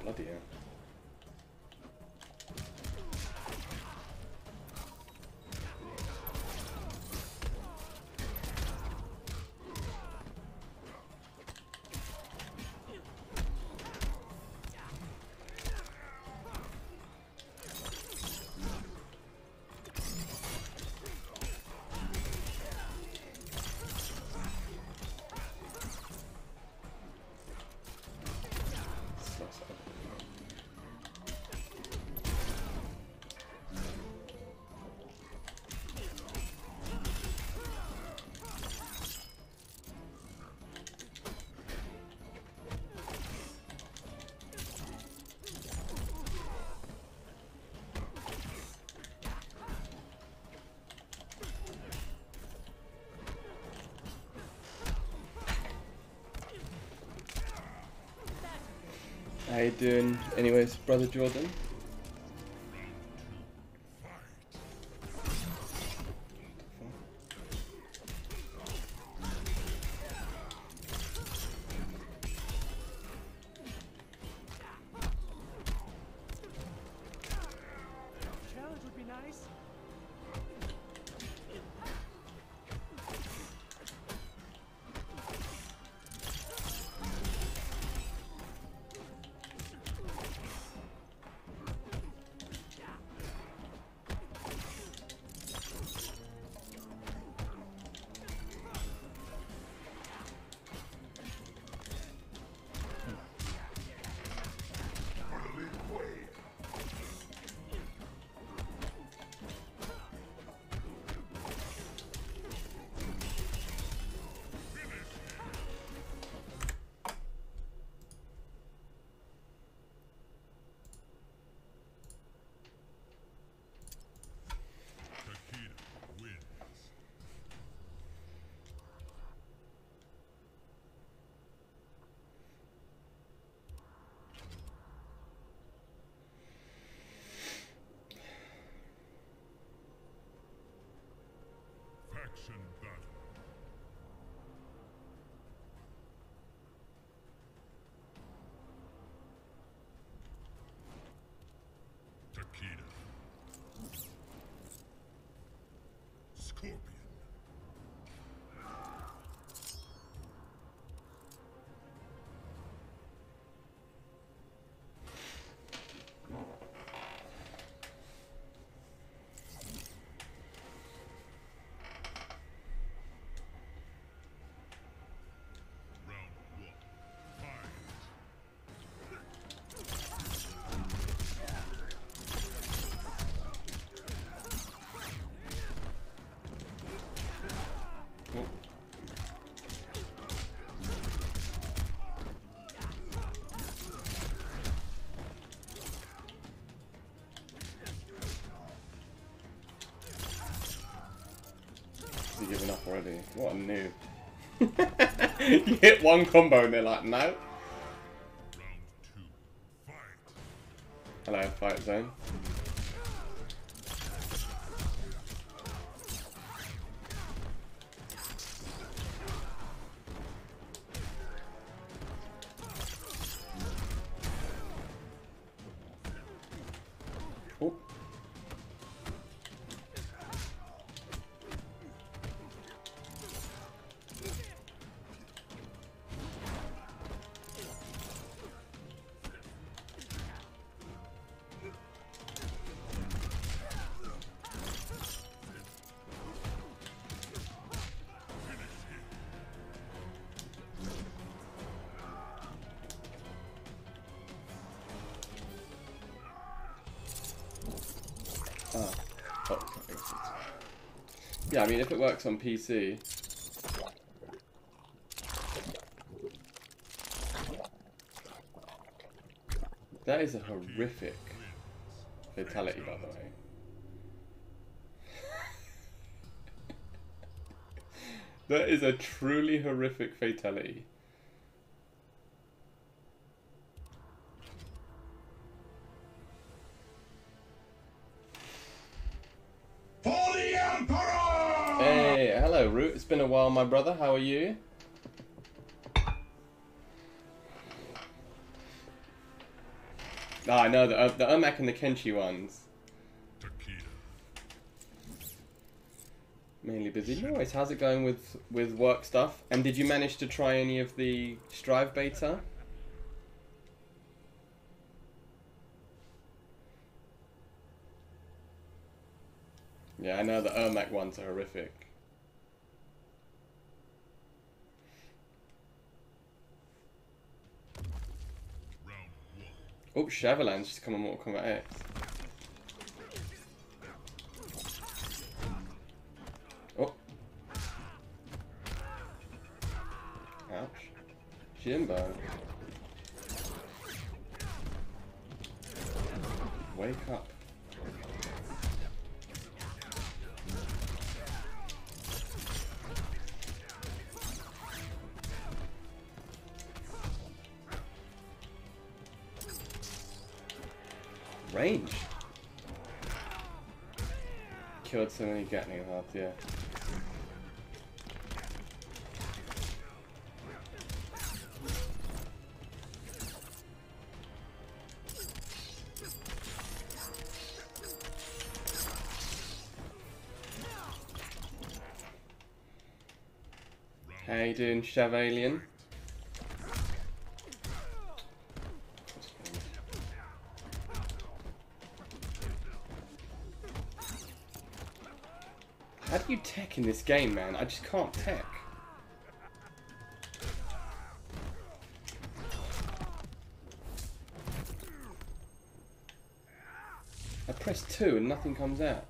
Bloody hell. How you doing anyways, brother Jordan? Challenge would be nice. Takeda wins. Faction battle. Takeda. Scorpion. Round one. Fight. Oh. Is he giving up already? What a noob. You hit one combo and they're like, no. Round two. Fight. Hello, fight zone. Oh. Ah, oh, yeah, I mean, if it works on PC. That is a horrific fatality, by the way. That is a truly horrific fatality. For the Emperor! Hey, hello, Root. It's been a while, my brother. How are you? Ah, I know the Ermac and the Kenshi ones. Takeda. Mainly busy. Nice. How's it going with work stuff? And did you manage to try any of the Strive beta? Yeah, I know the Ermac ones are horrific. Round one. Oh, Chavalan's just come on Mortal Kombat X. Oh. Ouch. Jimbo. Wake up. Range. Killed so many Gatling hearts, yeah. How you doing, Chavalian? How do you tech in this game, man? I just can't tech. I press 2 and nothing comes out.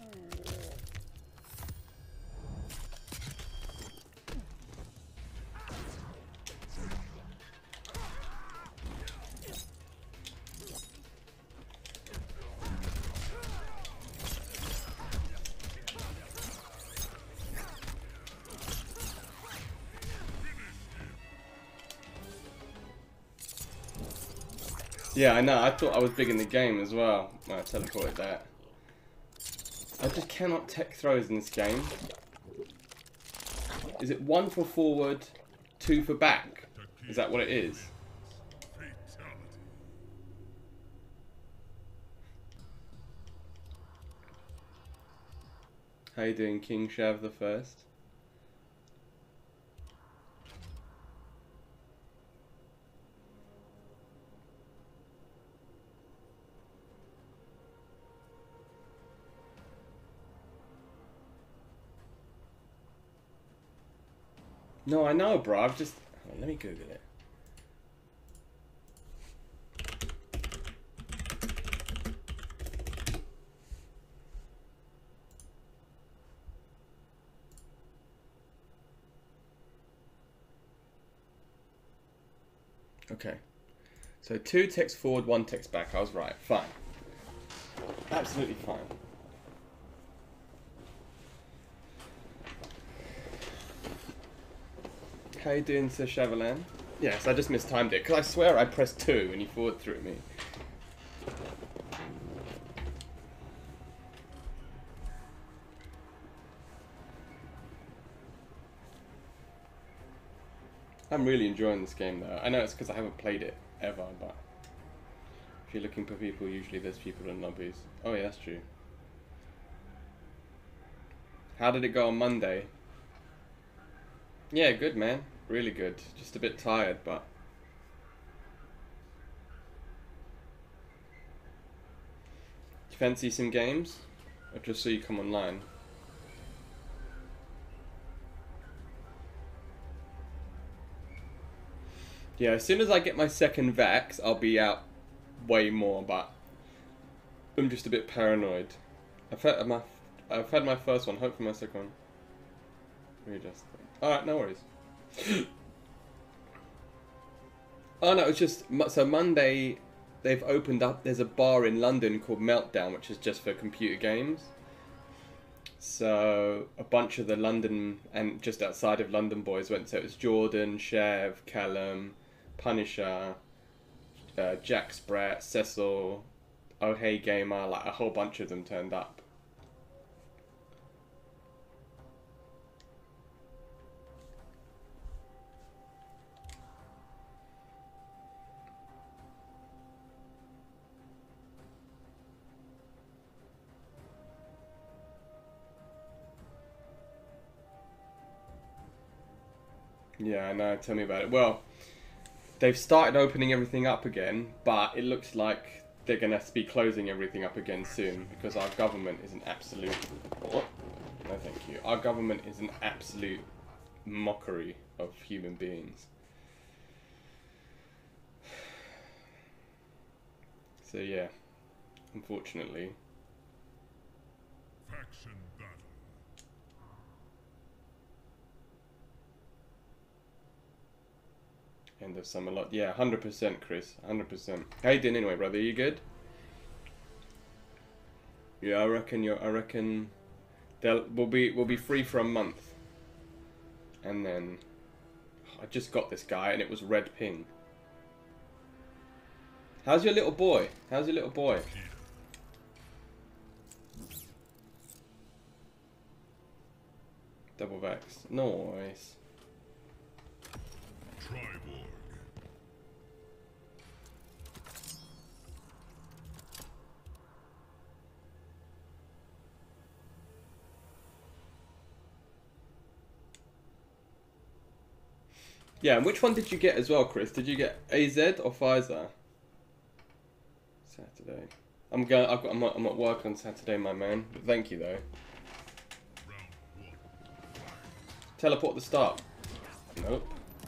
Yeah, I know. I thought I was big in the game as well when I teleported that. I just cannot tech throws in this game. Is it 1 for forward, 2 for back? Is that what it is? Fatality. How you doing, King Shav the First? No, I know, bro. I've just... Hold on, let me Google it. Okay. So 2 text forward, 1 text back. I was right. Fine. Absolutely fine. How you doing, Sir Chavalan? Yes, I just mistimed it, because I swear I pressed 2 and he forward threw me. I'm really enjoying this game though. I know it's because I haven't played it ever, but if you're looking for people, usually there's people in lobbies. Oh yeah, that's true. How did it go on Monday? Yeah, good man. Really good. Just a bit tired, but... You fancy some games? Or just so you come online? Yeah, as soon as I get my second vax, I'll be out way more, but... I'm just a bit paranoid. I've had my first one, hopefully my second one. Readjust. Alright, no worries. Oh no, it's just... So Monday, they've opened up... There's a bar in London called Meltdown, which is just for computer games. So a bunch of the London and just outside of London boys went. So it was Jordan, Chev, Callum, Punisher, Jack Spratt, Cecil, Oh Hey Gamer, like a whole bunch of them turned up. Yeah, I know. Tell me about it. Well, they've started opening everything up again, but it looks like they're going to be closing everything up again soon because our government is an absolute... What? No, thank you. Our government is an absolute mockery of human beings. So yeah, unfortunately. Faction battle. End of summer lot. Yeah, 100%, Chris. 100%. How you doing anyway, brother? You good? Yeah, I reckon we'll be free for a month. And then I just got this guy and it was red ping. How's your little boy? How's your little boy? Double Vex. Nice. Triborg. Yeah, and which one did you get as well, Chris? Did you get AZ or Pfizer? Saturday. I'm at work on Saturday, my man. But thank you though. Round one. Teleport at the start. Nope.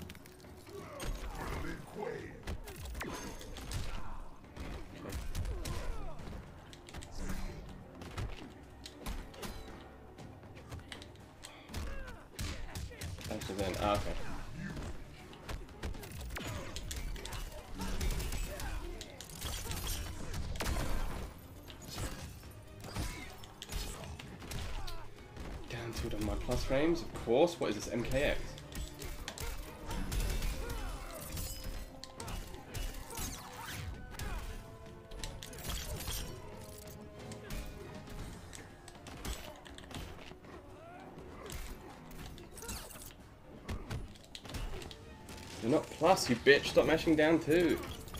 Actually then, okay. Guaranteed on my plus frames, of course. What is this, MKX? You're not plus, you bitch. Stop mashing down too.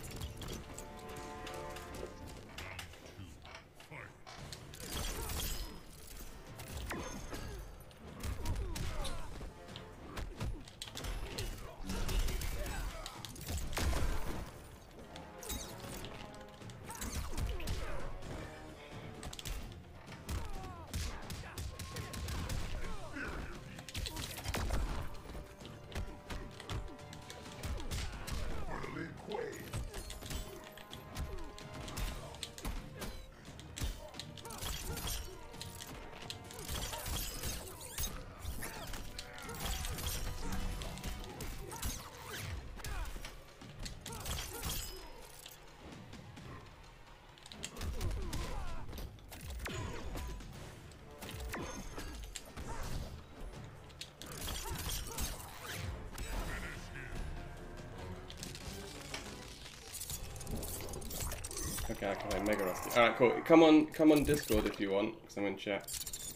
Okay, I can play Mega Rusty. Alright, cool. Come on Discord if you want, because I'm in chat.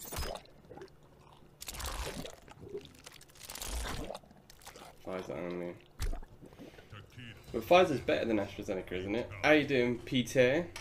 Pfizer only. Takeda. But Pfizer's better than AstraZeneca, isn't it? How you doing, Peter?